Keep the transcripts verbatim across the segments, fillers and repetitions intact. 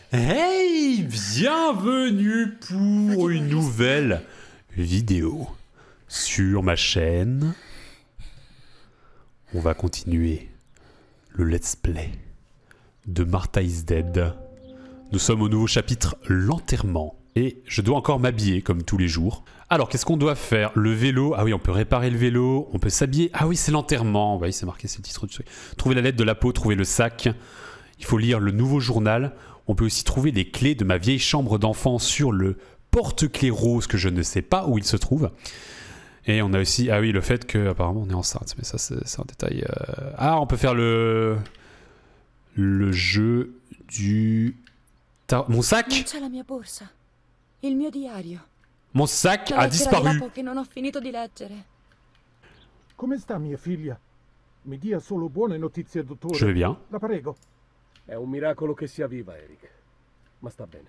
Hey, bienvenue pour une nouvelle vidéo sur ma chaîne. On va continuer le let's play de Martha is Dead. Nous sommes au nouveau chapitre, l'enterrement. Et je dois encore m'habiller comme tous les jours. Alors, qu'est-ce qu'on doit faire? Le vélo. Ah oui, on peut réparer le vélo. On peut s'habiller. Ah oui, c'est l'enterrement. Oui, c'est marqué, c'est le titre du truc. Trouver la lettre de la peau, trouver le sac. Il faut lire le nouveau journal. On peut aussi trouver les clés de ma vieille chambre d'enfant sur le porte-clés rose que je ne sais pas où il se trouve. Et on a aussi... Ah oui, le fait que... Apparemment, on est enceinte. Mais ça, c'est un détail... Euh... Ah, on peut faire le... Le jeu du... Mon sac? Il mio diario. Mon sac a disparu. Che non ho finito di leggere. Come sta mia figlia? Mi dia solo buone notizie, dottore. Je vais bien. La prego. È un miracolo che sia viva, Eric. Ma sta bene.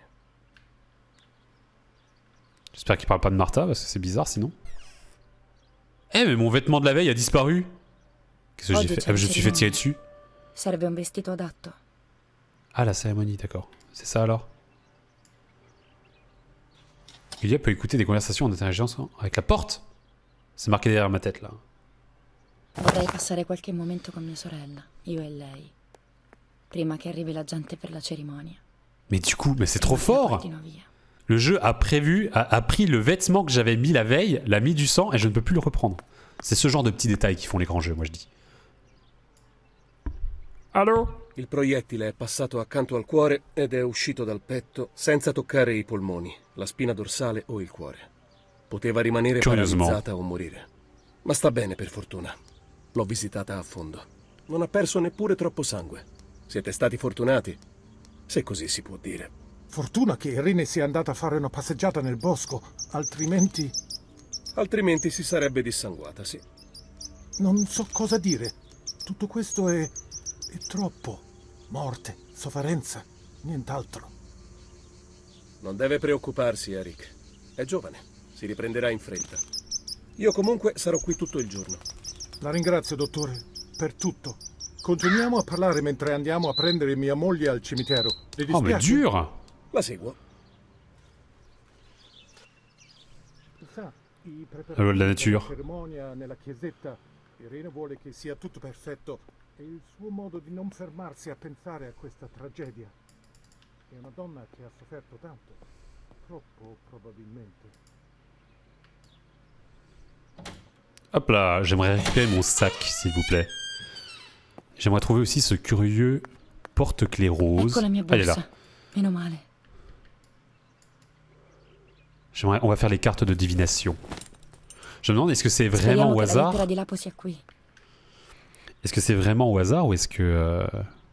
J'espère qu'il parle pas de Martha, parce que c'est bizarre sinon. Eh, mais mon vêtement de la veille a disparu. Qu'est-ce que j'ai fait? Ah, je me suis fait tirer dessus. Serve un vestito adatto. Ah, la cérémonie, d'accord. C'est ça alors? Julia peut écouter des conversations en intelligence avec la porte. C'est marqué derrière ma tête là. Vorrei passare qualche momento con mia sorella, io e lei, prima che arrivi la gente per la cerimonia. Mais du coup, mais c'est trop fort. Le jeu a prévu, a, a pris le vêtement que j'avais mis la veille, l'a mis du sang et je ne peux plus le reprendre. C'est ce genre de petits détails qui font les grands jeux, moi je dis. Allô? Il proiettile è passato accanto al cuore ed è uscito dal petto senza toccare i polmoni, la spina dorsale o il cuore. Poteva rimanere paralizzata o morire. Ma sta bene per fortuna. L'ho visitata a fondo. Non ha perso neppure troppo sangue. Siete stati fortunati, se così si può dire. Fortuna che Irene sia andata a fare una passeggiata nel bosco, altrimenti... Altrimenti si sarebbe dissanguata, sì. Non so cosa dire. Tutto questo è... è troppo. Morte, sofferenza, nient'altro. Non deve preoccuparsi, Eric. È giovane, si riprenderà in fretta. Io comunque sarò qui tutto il giorno. La ringrazio, dottore, per tutto. Continuiamo a parlare mentre andiamo a prendere mia moglie al cimitero. Le dispiace? Oh, mais dur! La seguo. Sa, i Allora, la nature. La cerimonia nella chiesetta. Irene vuole che sia tutto perfetto. È il suo modo di non fermarsi a pensare a questa tragedia. È una donna che ha sofferto tanto. Troppo, probabilmente. Hop là, j'aimerais récupérer mon sac, s'il vous plaît. J'aimerais trouver aussi ce curieux porte-clés rose. Ecco la mia Ah, il est là. borsa. Meno male. J'aimerais, on va faire les cartes de divination. Je me demande, est-ce que c'est vraiment au hasard? Est-ce que c'est vraiment au hasard ou est-ce que... Euh...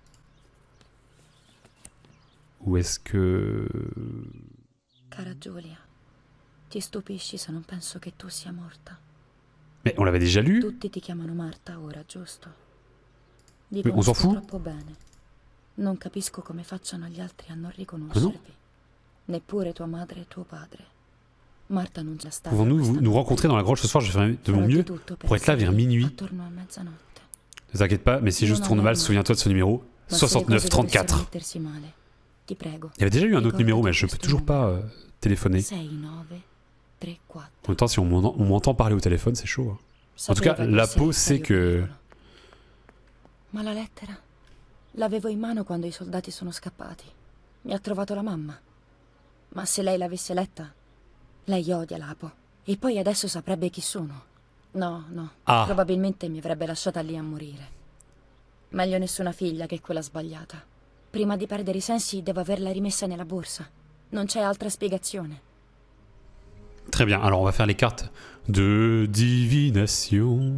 Ou est-ce que... Cara Giulia, ti stupisci se non penso che tu sia morta. Mais on l'avait déjà lu. Tutti ti chiamano Marta ora, giusto? Mais on s'en fout. Troppo bene. Non capisco come facciano gli altri a non riconoscervi. Ah non? Neppure tua madre e tuo padre. Marta non c'è stata. Pouvons-nous nous rencontrer dans la grotte ce soir? Je ferai de mon mieux pour être là vers minuit. Ne t'inquiète pas, mais si juste tourne mal, souviens-toi de ce numéro. soixante-neuf trente-quatre. Il y avait déjà eu un autre numéro, mais je peux toujours pas euh, téléphoner. En même temps, si on m'entend parler au téléphone, c'est chaud. Hein. En tout cas, la peau sait que... Ma la lettera? L'avevo in mano quando i soldati sono scappati. Mi ha trovato la mamma. Ma se lei l'avesse letta, lei odia Lapo. E poi adesso saprebbe chi sono. No, no. Ah. Probabilmente mi avrebbe lasciata lì a morire. Meglio nessuna figlia che quella sbagliata. Prima di perdere i sensi devo averla rimessa nella borsa. Non c'è altra spiegazione. Très bien, alors on va faire les cartes de divination.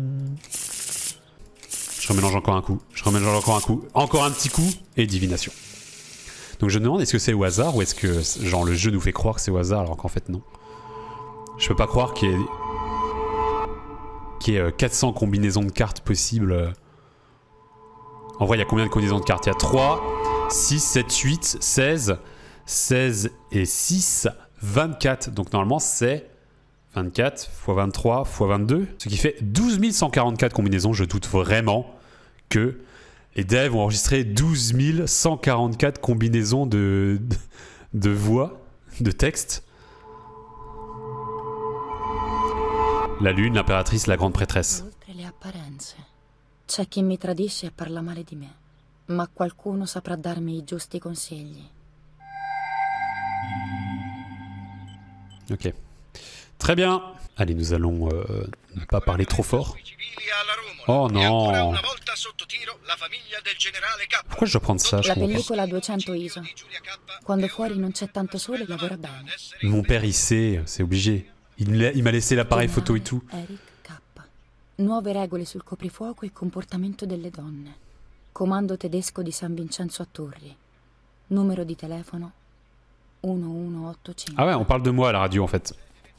Je remélange encore un coup, je remélange encore un coup, encore un petit coup, et divination. Donc je me demande, est-ce que c'est au hasard, ou est-ce que genre le jeu nous fait croire que c'est au hasard, alors qu'en fait non. Je peux pas croire qu'il y ait, qu'il y ait quatre cents combinaisons de cartes possibles. En vrai, il y a combien de combinaisons de cartes? Il y a trois, six, sept, huit, seize, seize et six, vingt-quatre. Donc normalement c'est vingt-quatre fois vingt-trois fois vingt-deux, ce qui fait douze mille cent quarante-quatre combinaisons. Je doute vraiment que Les devs ont enregistré douze mille cent quarante-quatre combinaisons de, de, de voix, de texte. La lune, l'impératrice, la grande prêtresse. Oltre le apparenze, c'è chi mi tradisce e parla male di me, ma qualcuno saprà darmi i giusti consigli. Ok. Très bien. Allez, nous allons euh, ne pas parler trop fort. Oh non. Pourquoi je dois prendre ça? Je La comprends pas. pellicola a duecento I S O. Quando fuori non c'è tanto sole lavora bene. Mon père, il sait, c'est obligé. Il me l'a- il m'a laissé l'appareil photo et tout. Eric K. Nuove regole sul coprifuoco e comportamento delle donne. Comando tedesco di San Vincenzo a Torri. Numero di telefono uno uno otto cinque. Ah ouais, on parle de moi à la radio en fait.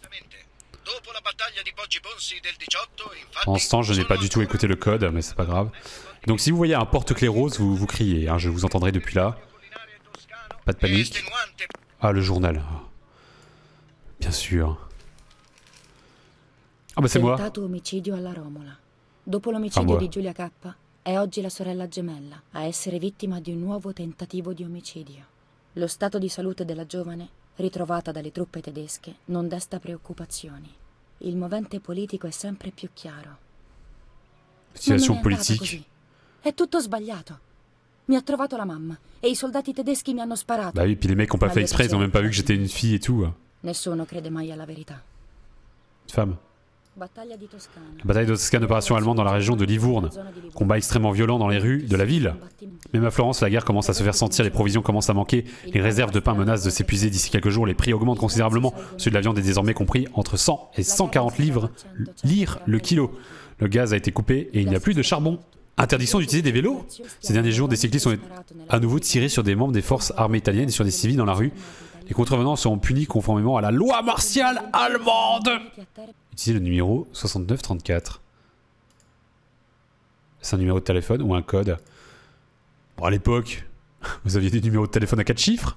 En ce temps, je n'ai pas du tout écouté le code, mais c'est pas grave. Donc si vous voyez un porte-clés rose, vous, vous criez, hein, je vous entendrai depuis là. Pas de panique. Ah, le journal. Bien sûr. Ah bah c'est moi. Tentato omicidio alla Romola. Dopo Ah, l'omicidio moi. di Giulia K, è oggi la sorella gemella a essere vittima di un nuovo tentativo di omicidio. Lo stato di salute della giovane, ritrovata dalle truppe tedesche, non desta preoccupazioni. Il movente politico è sempre più chiaro. Situation Non me n'è andata politique. così. È tutto sbagliato. Mi ha trovato la mamma e i soldati tedeschi mi hanno sparato. Bah oui, puis les mecs ont pas La fait exprès, ils ont même pas vu que j'étais une fille et tout. Nessuno crede mai alla verità. Une femme. Battaglia di Toscana. Bataille de Toscane, opération allemande dans la région de Livourne. Combat extrêmement violent dans les rues de la ville. Même à Florence, la guerre commence à se faire sentir, les provisions commencent à manquer, les réserves de pain menacent de s'épuiser d'ici quelques jours, les prix augmentent considérablement. Celui de la viande est désormais compris entre cent et cent quarante livres, lire le kilo. Le gaz a été coupé et il n'y a plus de charbon. Interdiction d'utiliser des vélos. Ces derniers jours, des cyclistes ont à nouveau tiré sur des membres des forces armées italiennes et sur des civils dans la rue. Les contrevenants seront punis conformément à la loi martiale allemande. Utilisez le numéro soixante-neuf trente-quatre. C'est un numéro de téléphone ou un code? Bon, à l'époque, vous aviez des numéros de téléphone à quatre chiffres?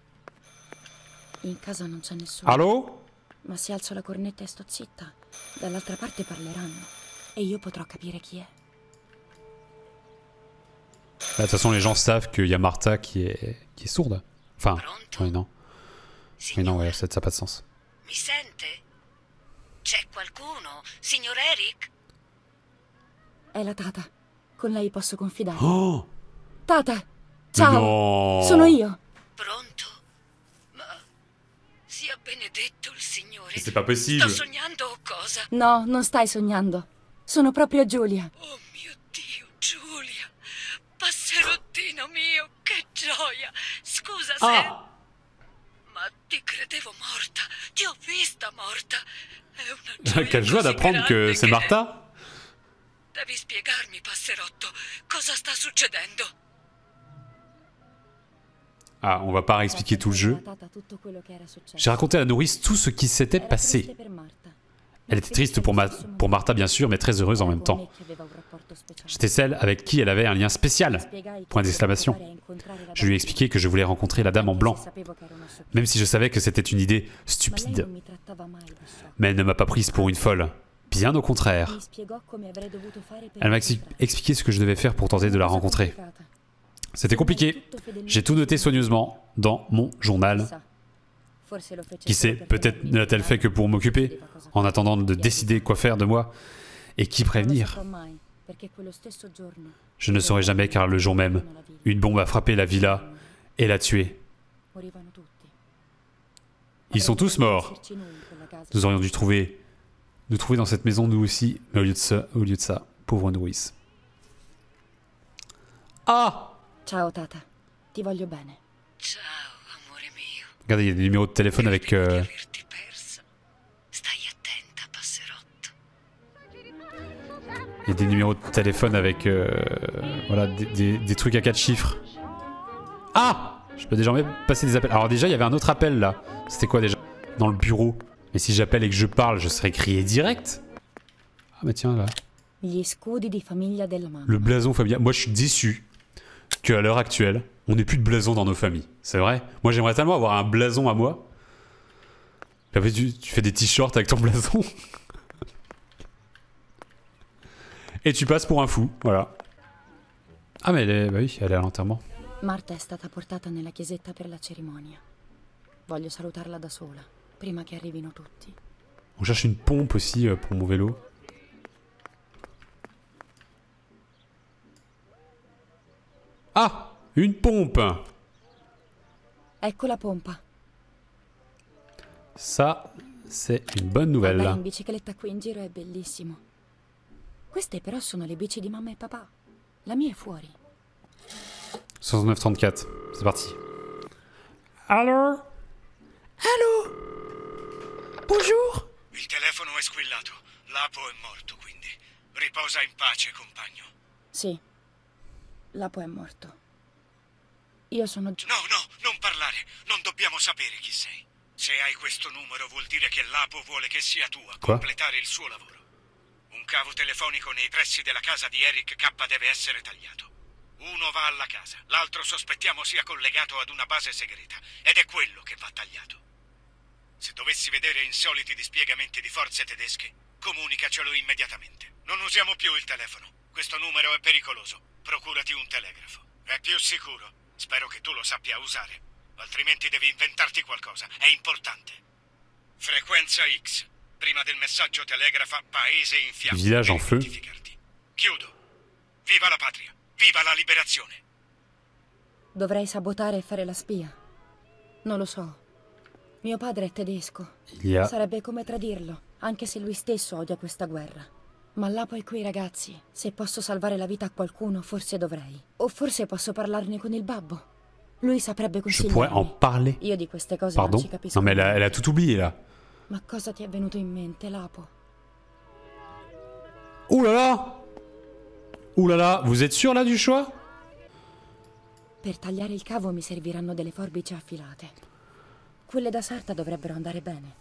In casa non c'è nessuno. Allô? Ma se alzo la cornetta e sto zitta, dall'altra parte parleranno e io potrò capire chi è. Bah, de toute façon, les gens savent qu'il y a Martha qui est, qui est sourde. Enfin, oui, non. Oui, non, ouais, ça n'a pas de sens. Mi sente? C'è qualcuno? Signor Eric? È la Tata. Con lei posso confidare. Oh! Tata! Ciao! Non! Sono io! Pronto? Ma sia benedetto il Signore. C'est pas possible. Sto sognando o cosa? No, non stai sognando. Sono proprio Giulia. Oh mio Dio, Giulia! Passerottino mio, che gioia! Scusa se... Ah! Ma ti credevo morta. Ti ho vista morta. È una gioia Quelle joie così d'apprendre que grande c'est che- Martha. Devi spiegarmi, Passerotto, cosa sta succedendo? Ah, on va pas réexpliquer tout le jeu. J'ai raconté à la nourrice tout ce qui s'était passé. Elle était triste pour, ma... pour Martha, bien sûr, mais très heureuse en même temps. J'étais celle avec qui elle avait un lien spécial. Point d'exclamation. Je lui ai expliqué que je voulais rencontrer la dame en blanc, même si je savais que c'était une idée stupide. Mais elle ne m'a pas prise pour une folle. Bien au contraire. Elle m'a ex- expliqué ce que je devais faire pour tenter de la rencontrer. C'était compliqué. J'ai tout noté soigneusement dans mon journal. Qui sait, peut-être ne l'a-t-elle fait que pour m'occuper, en attendant de décider quoi faire de moi et qui prévenir. Je ne saurais jamais car le jour même, une bombe a frappé la villa et l'a tué. Ils sont tous morts. Nous aurions dû trouver, nous trouver dans cette maison nous aussi, mais au lieu de ça, au lieu de ça, pauvre nourrice. Ah! Ciao Tata, ti voglio bene. Ciao, amore mio. Regardez, il y a des numéros de téléphone avec... Credevo euh, di averti persa. Stai attenta, Passerotto. Il y a des numéros de téléphone avec... euh, voilà, des, des- des trucs à quatre chiffres. Ah! Je peux désormais passer des appels. Alors déjà, il y avait un autre appel là. C'était quoi déjà? Dans le bureau. Mais si j'appelle et que je parle, je serai crié direct. Ah bah tiens là. Gli scudi di famiglia della mamma. Le blason familial. Moi je suis déçu qu'à l'heure actuelle, on n'ait plus de blason dans nos familles. C'est vrai? Moi j'aimerais tellement avoir un blason à moi. Puis après, tu, tu fais des t-shirts avec ton blason. Et tu passes pour un fou, voilà. Ah mais elle est, bah oui, elle est à l'enterrement. Marta è stata portata nella chiesetta per la cerimonia. Voglio salutarla da sola, prima che arrivino tutti. On cherche une pompe aussi euh, pour mon vélo. Ah, une pompe. Ecco la pompa. Ça, c'est une bonne nouvelle. Andare in bicicletta qui in giro è bellissimo. Queste però sono le bici di mamma e papà. La mia è fuori. soixante-neuf trentaquattro, c'est parti. Allô? Allô? Bonjour? Il telefono è squillato. Lapo è morto, quindi. Riposa in pace, compagno. Sì. Lapo è morto. Io sono... No, no, non parlare. Non dobbiamo sapere chi sei. Se hai questo numero vuol dire che Lapo vuole che sia tu a Quoi? completare il suo lavoro. Un cavo telefonico nei pressi della casa di Eric K deve essere tagliato. Uno va alla casa, l'altro sospettiamo sia collegato ad una base segreta, ed è quello che va tagliato. Se dovessi vedere insoliti dispiegamenti di forze tedesche, comunicacelo immediatamente. Non usiamo più il telefono. Questo numero è pericoloso. Procurati un telegrafo. È più sicuro. Spero che tu lo sappia usare. Altrimenti devi inventarti qualcosa. È importante. Frequenza X. Prima del messaggio telegrafa, paese in fiamme. Village en feu. Chiudo. Viva la patria. Viva la liberazione. Dovrei sabotare e fare la spia. Non lo so. Mio padre è tedesco. Il y a... Sarebbe come tradirlo, anche se lui stesso odia questa guerra. Ma là poi quei ragazzi, se posso salvare la vita a qualcuno, forse dovrei. O forse posso parlarne con il babbo. Lui saprebbe Je consigliarmi. pourrais en parler. Io di queste cose Pardon? non ci capisco. Non mais elle a, elle a tout oublié là. Ma cosa ti è venuto in mente, Lapo? Ouh là là! Ouh là là, vous êtes sûr là du choix? Per tagliare il cavo mi serviranno delle forbici affilate. Quelle da sarta dovrebbero andare bene.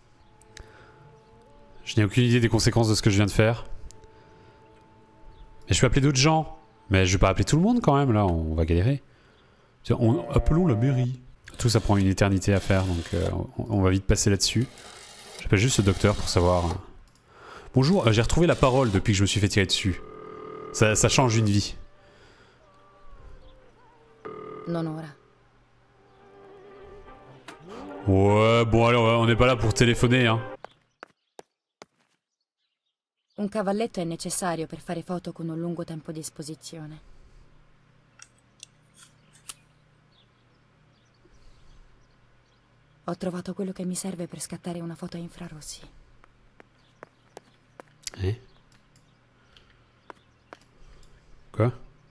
Je n'ai aucune idée des conséquences de ce que je viens de faire. Mais je peux appeler d'autres gens. Mais je vais pas appeler tout le monde quand même, là, on va galérer. Tiens, on, appelons la mairie. Tout ça prend une éternité à faire, donc euh, on, on va vite passer là-dessus. J'appelle juste le docteur pour savoir... hein. Bonjour, euh, j'ai retrouvé la parole depuis que je me suis fait tirer dessus. Ça, ça change une vie. Non ora. Ouais, bon alors on n'est pas là pour téléphoner, hein. Un cavalletto è necessario per fare foto con un lungo tempo di esposizione. Ho trovato quello che mi serve per scattare una foto a infrarossi. Eh? Quoi?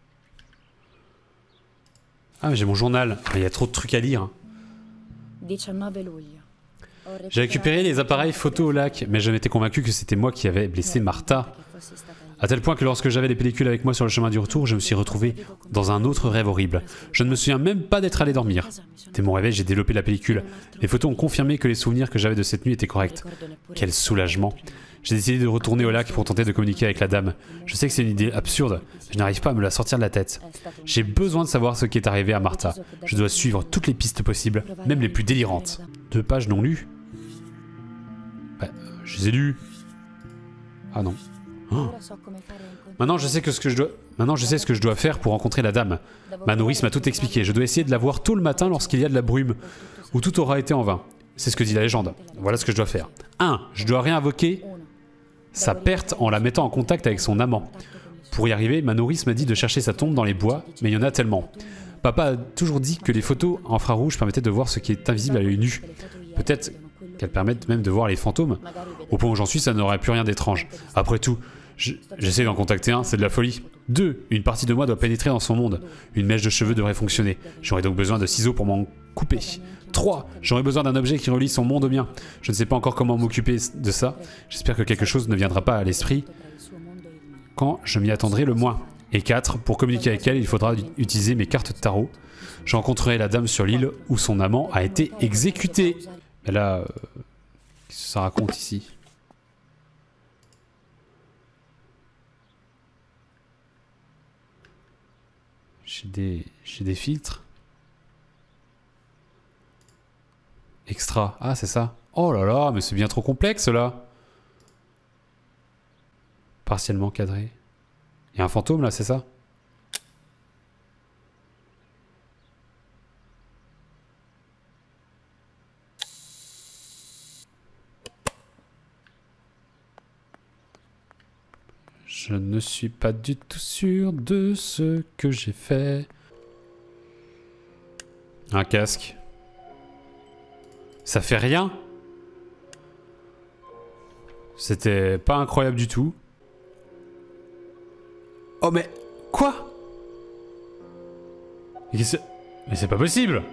Ah mais j'ai mon journal, il y a trop de trucs à lire. diciannove luglio. J'ai récupéré les appareils photo au lac, mais j'en étais convaincu que c'était moi qui avais blessé Martha. À tel point que lorsque j'avais les pellicules avec moi sur le chemin du retour, je me suis retrouvé dans un autre rêve horrible. Je ne me souviens même pas d'être allé dormir. Dès mon réveil, j'ai développé la pellicule. Les photos ont confirmé que les souvenirs que j'avais de cette nuit étaient corrects. Quel soulagement. J'ai décidé de retourner au lac pour tenter de communiquer avec la dame. Je sais que c'est une idée absurde, je n'arrive pas à me la sortir de la tête. J'ai besoin de savoir ce qui est arrivé à Martha. Je dois suivre toutes les pistes possibles, même les plus délirantes. Deux pages non lues? Bah, je les ai lues. Ah non. Oh. Maintenant je sais que ce que je dois... Maintenant je sais ce que je dois faire pour rencontrer la dame. Ma nourrice m'a tout expliqué. Je dois essayer de la voir tôt le matin lorsqu'il y a de la brume, où tout aura été en vain. C'est ce que dit la légende. Voilà ce que je dois faire. un. Je dois réinvoquer sa perte en la mettant en contact avec son amant. Pour y arriver, ma nourrice m'a dit de chercher sa tombe dans les bois, mais il y en a tellement. Papa a toujours dit que les photos infrarouges permettaient de voir ce qui est invisible à l'œil nu. Peut-être qu'elles permettent même de voir les fantômes. Au point où j'en suis, ça n'aurait plus rien d'étrange. Après tout, j'essaie d'en contacter un, c'est de la folie. deux. Une partie de moi doit pénétrer dans son monde. Une mèche de cheveux devrait fonctionner. J'aurais donc besoin de ciseaux pour m'en couper. trois. J'aurais besoin d'un objet qui relie son monde au mien. Je ne sais pas encore comment m'occuper de ça. J'espère que quelque chose ne viendra pas à l'esprit quand je m'y attendrai le moins. Et quatre. Pour communiquer avec elle, il faudra utiliser mes cartes de tarot. Je rencontrerai la dame sur l'île où son amant a été exécuté. Mais là, euh, qu'est-ce que ça raconte ici? J'ai des, j'ai des filtres. Extra. Ah, c'est ça. Oh là là, mais c'est bien trop complexe là. Partiellement cadré. Il y a un fantôme là, c'est ça? Je ne suis pas du tout sûr de ce que j'ai fait. Un casque. Ça fait rien. C'était pas incroyable du tout. Oh mais... Quoi? Mais c'est pas possible.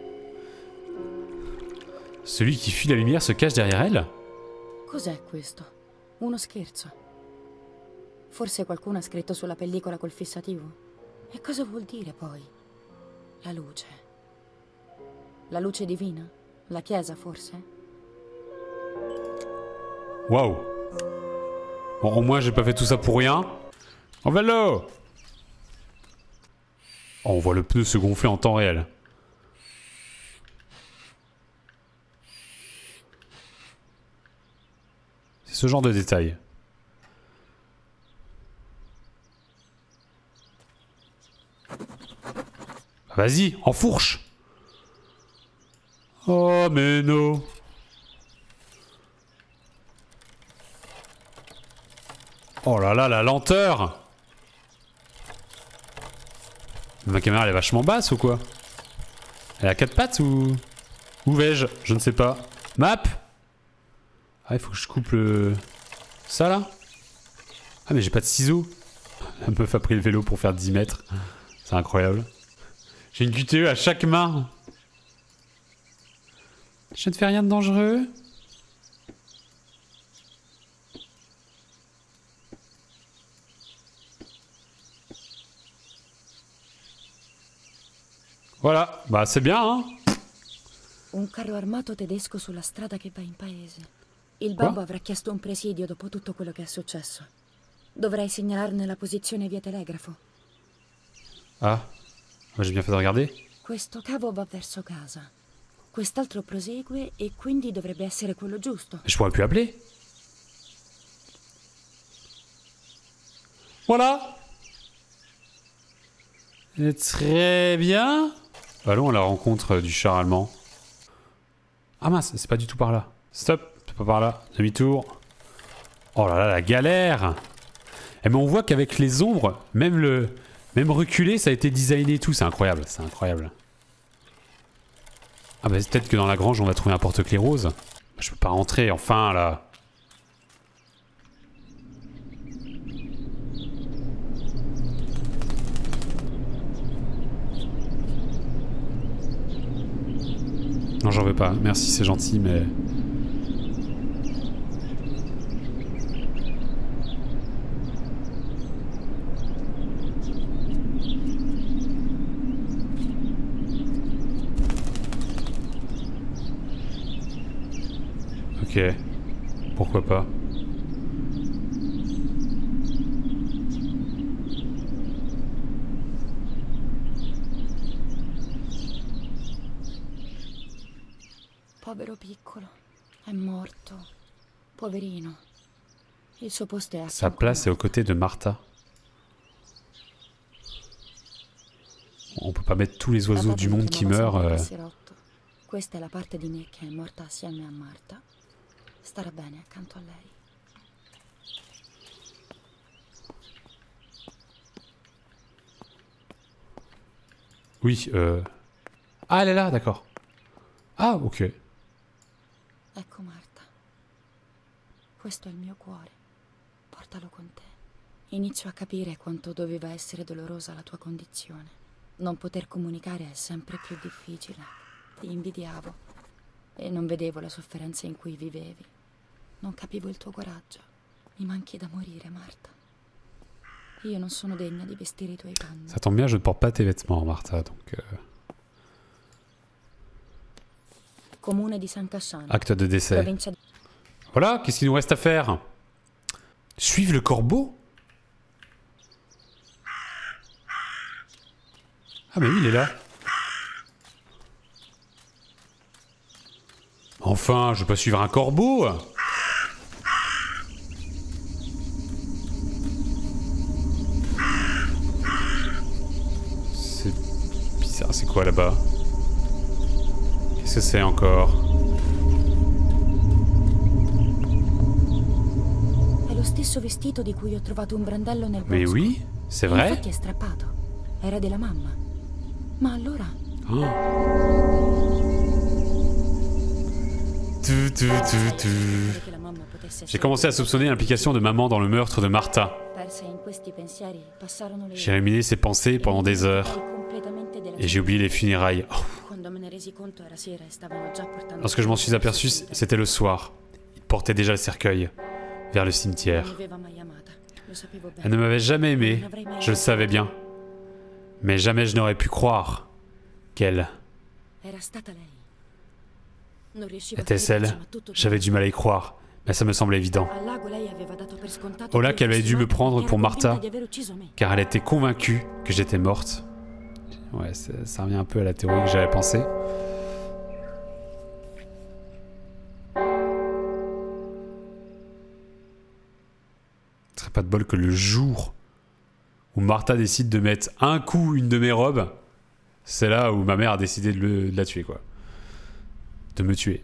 Celui qui fuit la lumière se cache derrière elle? Cos'è questo? Uno scherzo? Forse qualcuno ha scritto sulla pellicola col fissativo? E cosa vuol dire poi? La luce. La luce divina? La chiesa forse? Waouh. Bon, au moins j'ai pas fait tout ça pour rien. En vélo. Oh, on voit le pneu se gonfler en temps réel. C'est ce genre de détail. Vas-y, enfourche. Oh mais non. Oh là là, la lenteur. Ma caméra elle est vachement basse ou quoi? Elle a quatre pattes ou... Où vais-je? Je ne sais pas. Map. Ah il faut que je coupe le... Ça là? Ah mais j'ai pas de ciseaux. La meuf a pris le vélo pour faire dix mètres. C'est incroyable. J'ai une Q T E à chaque main. Je ne fais rien de dangereux. Voilà, bah c'est bien hein. Un carro armato tedesco sulla strada che va in paese. Il babbo avrà chiesto un presidio dopo tutto quello che è successo. Dovrei segnalarne la posizione via telegrafo. Ah, j'ai bien fait de regarder. Questo cavo va verso casa. Quest'altro prosegue e quindi dovrebbe essere quello giusto. Je pourrais plus appeler. Voilà. Et très bien. Allons à la rencontre du char allemand. Ah mince, c'est pas du tout par là. Stop, c'est pas par là. Demi-tour. Oh là là, la galère. Eh mais on voit qu'avec les ombres, même le, même reculé, ça a été designé et tout. C'est incroyable, c'est incroyable. Ah bah peut-être que dans la grange, on va trouver un porte-clés rose. Je peux pas rentrer, enfin là. Non, j'en veux pas. Merci, c'est gentil, mais... Ok. Pourquoi pas. Povero piccolo, è morto. Poverino. Il suo posto è a Sa place est aux côtés de Martha. On peut pas mettre tous les oiseaux du monde qui meurent. Euh... Questa è la parte di me che è morta assieme a Martha. Starà bene accanto a lei. Oui, euh... Ah, elle est là, d'accord. Ah, ok. Ecco Martha. Questo è il mio cuore. Portalo con te. Inizio a capire quanto doveva essere dolorosa la tua condizione. Non poter comunicare è sempre più difficile. Ti invidiavo e non vedevo la sofferenza in cui vivevi. Non capivo il tuo coraggio. Mi manchi da morire, Martha. Io non sono degna di vestire i tuoi panni. Ça tombe bien, je ne porte pas tes vêtements, Martha, donc... Euh... Comune di San Casciano. Acte de décès. Provincia di... Voilà, qu'est-ce qu'il nous reste à faire? Suivre le corbeau? Ah mais oui, il est là. Enfin, je vais pas suivre un corbeau. C'est bizarre, c'est quoi là-bas? Qu'est-ce que c'est encore? stesso vestito di cui ho trovato un brandello nel bosco. Mais oui, c'est vrai. Infatti è strappato. Era della mamma. Ma allora... Oh. Tu, tu, tu, tu. J'ai commencé à soupçonner l'implication de maman dans le meurtre de Martha. J'ai ruminé ses pensées pendant des heures. Et j'ai oublié les funérailles. Oh. Lorsque je m'en suis aperçu, c'était le soir. Il portait déjà le cercueil vers le cimetière. Elle ne m'avait jamais aimé, je le savais bien. Mais jamais je n'aurais pu croire qu'elle... Était-ce elle? J'avais du mal à y croire, mais ça me semblait évident. Au lac, elle avait dû me prendre pour Martha, car elle était convaincue que j'étais morte. Ouais, ça revient un peu à la théorie que j'avais pensée. Ce serait pas de bol que le jour où Martha décide de mettre un coup une de mes robes, c'est là où ma mère a décidé de, le, de la tuer, quoi. De me tuer.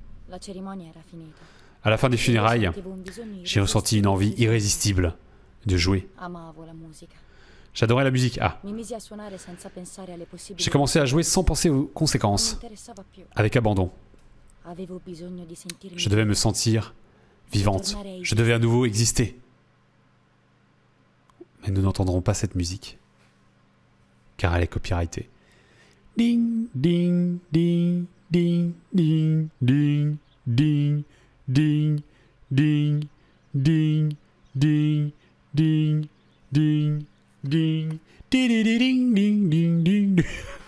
À la fin des funérailles, j'ai ressenti une envie irrésistible de jouer. J'adorais la musique. Ah. J'ai commencé à jouer sans penser aux conséquences, avec abandon. Je devais me sentir vivante. Je devais à nouveau exister. Mais nous n'entendrons pas cette musique, car elle est copyrightée. Ding, ding, ding, ding, ding, ding, ding, ding, ding, ding, ding, ding, ding, ding, ding, ding, ding, ding.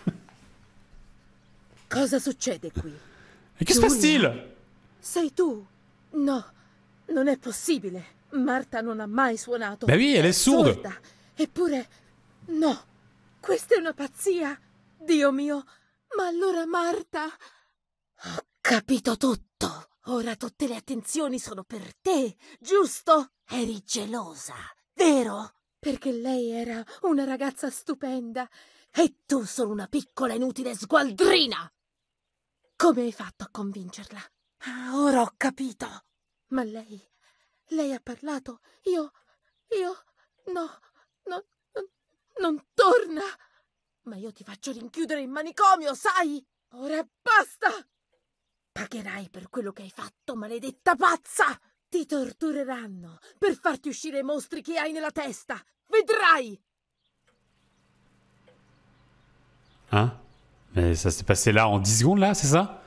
Cosa succede qui? E che se passe-t-il? Sei tu? No, non è possibile. Marta non ha mai suonato. Bah oui, elle est sourde. Sorda. Eppure, no, questa è una pazzia. Dio mio, ma allora Marta... Ho capito tutto. Ora tutte le attenzioni sono per te, giusto? Eri gelosa, vero? Perché lei era una ragazza stupenda e tu solo una piccola inutile sgualdrina. Come hai fatto a convincerla? Ah, ora ho capito. Ma lei... Lei ha parlato. Io... Io... No... No... Non torna. Ma io ti faccio rinchiudere in manicomio, sai? Ora basta! Pagherai per quello che hai fatto, maledetta pazza! Ti tortureranno per farti uscire i mostri che hai nella testa. Vedrai! Hein? Mais ça s'est passé là en dix secondes, là, c'est ça?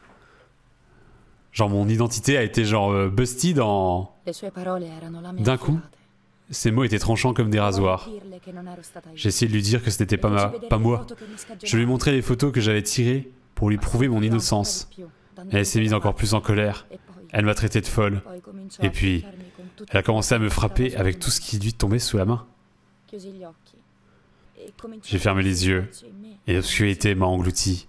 Genre mon identité a été genre euh, busted en... D'un coup. Ces mots étaient tranchants comme des rasoirs. J'ai essayé de lui dire que ce n'était pas, ma... pas moi. Je lui ai montré les photos que j'avais tirées pour lui prouver mon innocence. Elle s'est mise encore plus en colère. Elle m'a traité de folle. Et puis, elle a commencé à me frapper avec tout ce qui lui tombait sous la main. J'ai fermé les yeux et l'obscurité m'a englouti.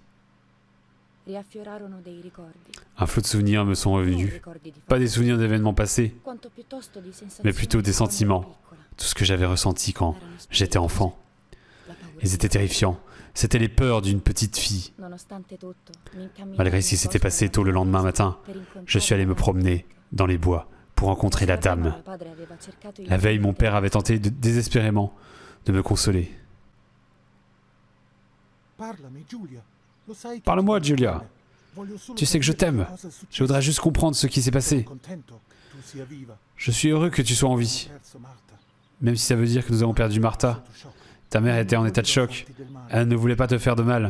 Un flot de souvenirs me sont revenus. Pas des souvenirs d'événements passés, mais plutôt des sentiments. Tout ce que j'avais ressenti quand j'étais enfant. Ils étaient terrifiants. C'étaient les peurs d'une petite fille. Malgré ce qui s'était passé tôt le lendemain matin, je suis allé me promener dans les bois pour rencontrer la dame. La veille, mon père avait tenté de, désespérément de me consoler. Parle-moi, Giulia. Tu sais que je t'aime. Je voudrais juste comprendre ce qui s'est passé. Je suis heureux que tu sois en vie. Même si ça veut dire que nous avons perdu Martha. Ta mère était en état de choc. Elle ne voulait pas te faire de mal.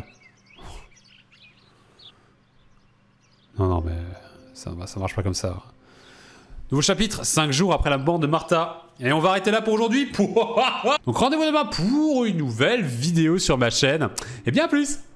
Non, non, mais ça, ça marche pas comme ça. Nouveau chapitre, cinq jours après la mort de Martha. Et on va arrêter là pour aujourd'hui. Donc rendez-vous demain pour une nouvelle vidéo sur ma chaîne. Et bien plus.